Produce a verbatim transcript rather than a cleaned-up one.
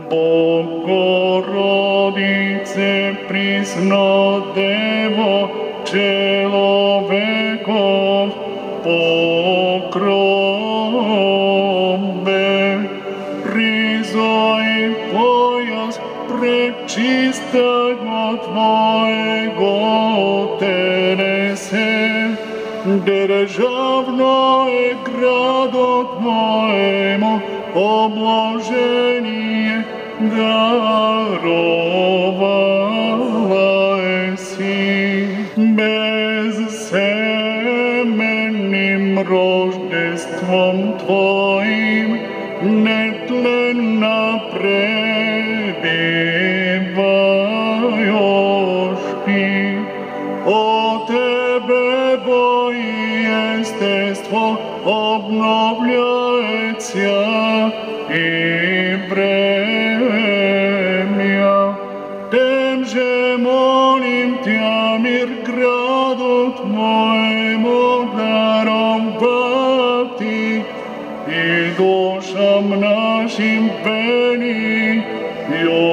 Bogorodice, prisno Devo, človekov pokrobe. Prizoj pojas prečistego tvojego terese, državno je grado tvojemu obloženije darovala esi. Bezsemennim roždestvom tvojim netlena prebivajoš ti. O tebe boji estestvo obnovljajeća i vremja. Temže molim tja mir gradu tvojemu darovati i dušam našim penijom